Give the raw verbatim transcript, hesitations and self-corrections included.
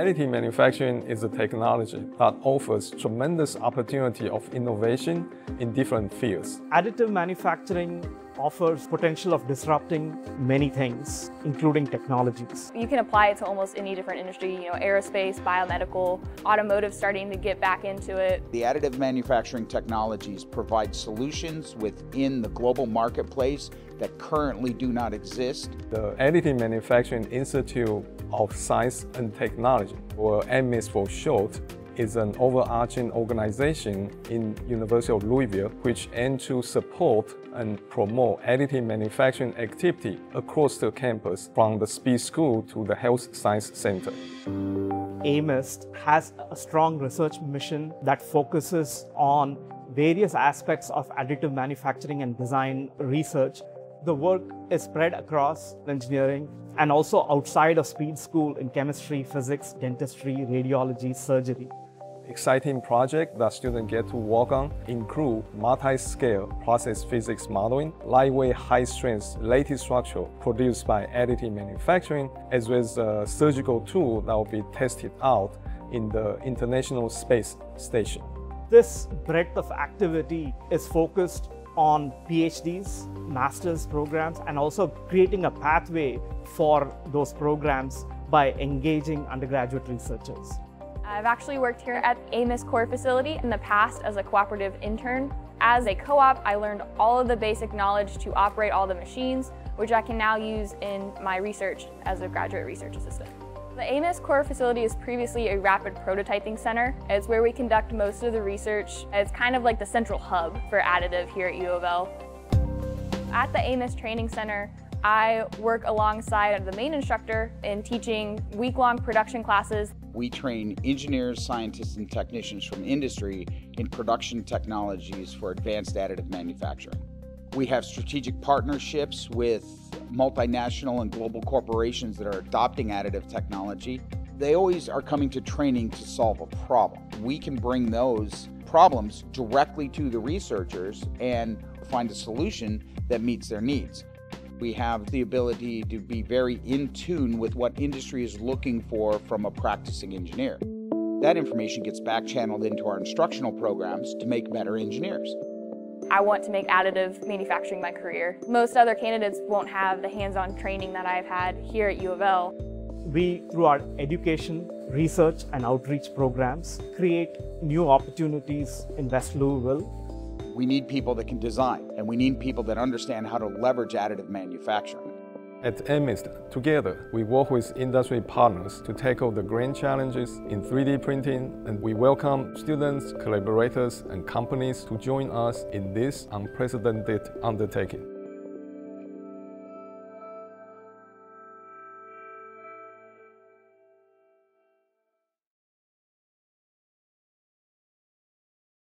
Additive manufacturing is a technology that offers tremendous opportunity of innovation in different fields. Additive manufacturing offers potential of disrupting many things, including technologies. You can apply it to almost any different industry, you know, aerospace, biomedical, automotive starting to get back into it. The additive manufacturing technologies provide solutions within the global marketplace that currently do not exist. The Additive Manufacturing Institute of Science and Technology, or AMIST for short, is an overarching organization in University of Louisville which aims to support and promote additive manufacturing activity across the campus from the Speed School to the Health Science Center. AMIST has a strong research mission that focuses on various aspects of additive manufacturing and design research. The work is spread across engineering and also outside of Speed School in chemistry, physics, dentistry, radiology, surgery. Exciting projects that students get to work on include multi-scale process physics modeling, lightweight high-strength lattice structure produced by additive manufacturing, as well as a surgical tool that will be tested out in the International Space Station. This breadth of activity is focused on PhDs, master's programs, and also creating a pathway for those programs by engaging undergraduate researchers. I've actually worked here at AMIST core facility in the past as a cooperative intern. As a co-op, I learned all of the basic knowledge to operate all the machines, which I can now use in my research as a graduate research assistant. The AMIST core facility is previously a rapid prototyping center. It's where we conduct most of the research. It's kind of like the central hub for additive here at U of L. At the AMIST Training Center, I work alongside the main instructor in teaching week-long production classes. We train engineers, scientists, and technicians from industry in production technologies for advanced additive manufacturing. We have strategic partnerships with multinational and global corporations that are adopting additive technology. They always are coming to training to solve a problem. We can bring those problems directly to the researchers and find a solution that meets their needs. We have the ability to be very in tune with what industry is looking for from a practicing engineer. That information gets back channeled into our instructional programs to make better engineers. I want to make additive manufacturing my career. Most other candidates won't have the hands-on training that I've had here at U of L. We, through our education, research, and outreach programs, create new opportunities in West Louisville. We need people that can design, and we need people that understand how to leverage additive manufacturing. At AMIST, together, we work with industry partners to tackle the grand challenges in three D printing, and we welcome students, collaborators, and companies to join us in this unprecedented undertaking.